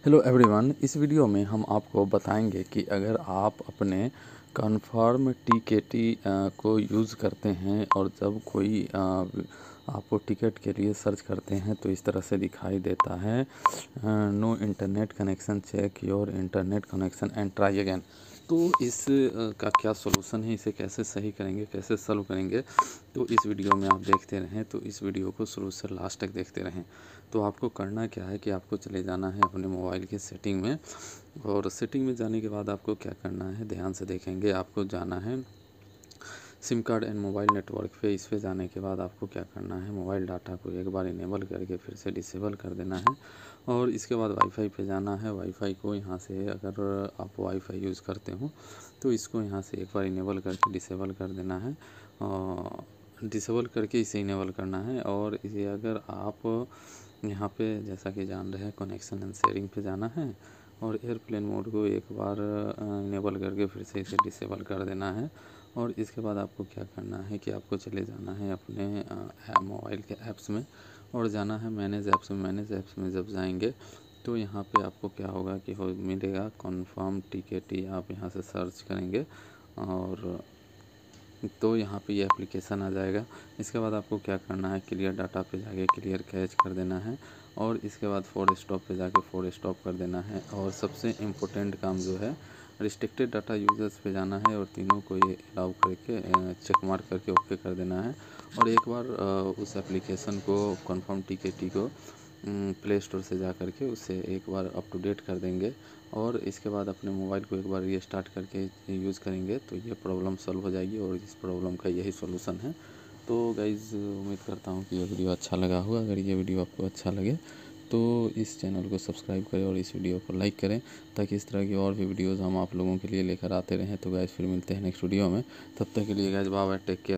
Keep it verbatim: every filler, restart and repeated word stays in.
Hello everyone, इस video में हम आपको बताएंगे कि अगर आप अपने कन्फर्म टिकेटी को यूज़ करते हैं और जब कोई आ, आपको टिकट के लिए सर्च करते हैं तो इस तरह से दिखाई देता है, no internet connection, check your internet connection and try again. तो इस आ, का क्या सोल्यूशन है, इसे कैसे सही करेंगे, कैसे सॉल्व करेंगे, तो इस वीडियो में आप देखते रहें। तो इस वीडियो को शुरू से लास्ट तक देखते रहें। तो आपको करना क्या है कि आपको चले जाना है अपने मोबाइल के सेटिंग में, और सेटिंग में जाने के बाद आपको क्या करना है, ध्यान से देखेंगे। आपको जाना है SIM card and mobile network पे। इस पे जाने के बाद आपको क्या करना है, मोबाइल डाटा को एक बार इनेबल करके फिर से डिसेबल कर देना है, और इसके बाद वाईफाई पे जाना है। वाईफाई को यहाँ से, अगर आप वाईफाई यूज़ करते हो तो इसको यहाँ से एक बार इनेबल करके डिसेबल कर देना है, और डिसेबल करके इसे इनेबल करना है। और इसे अगर आप यहाँ पे जैसा कि जान रहे हैं, कनेक्शन एंड शेयरिंग पे जाना है, और एयरप्लेन मोड को एक बार इनेबल करके फिर से इसे डिसेबल कर देना है। और इसके बाद आपको क्या करना है कि आपको चले जाना है अपने मोबाइल के ऐप्स में, और जाना है मैनेज ऐप्स में। मैनेज ऐप्स में जब जाएंगे तो यहाँ पे आपको क्या होगा कि हो मिलेगा कन्फर्म टिकेटी। आप यहाँ से सर्च करेंगे और तो यहाँ पे ये एप्लीकेशन आ जाएगा। इसके बाद आपको क्या करना है, क्लियर डाटा पे जाके क्लियर कैच कर देना है, और इसके बाद फोर स्टॉप पे जाके फोर स्टॉप कर देना है। और सबसे इम्पोर्टेंट काम जो है, रिस्ट्रिक्टेड डाटा यूजर्स पे जाना है और तीनों को ये अलाउ करके चेक मार्क करके ओके कर देना है। और एक बार उस एप्लीकेशन को, कन्फर्म टिकेटी को प्ले स्टोर से जा कर के उसे एक बार अप टू डेट कर देंगे, और इसके बाद अपने मोबाइल को एक बार रीस्टार्ट करके यूज़ करेंगे तो ये प्रॉब्लम सॉल्व हो जाएगी, और इस प्रॉब्लम का यही सॉल्यूशन है। तो गाइज़, उम्मीद करता हूँ कि ये वीडियो अच्छा लगा होगा। अगर ये वीडियो आपको अच्छा लगे तो इस चैनल को सब्सक्राइब करें और इस वीडियो को लाइक करें, ताकि इस तरह की और भी वीडियोज़ हम आप लोगों के लिए लेकर आते रहें। तो गाइज़, फिर मिलते हैं नेक्स्ट वीडियो में। तब तक के लिए guys, bye bye, take care.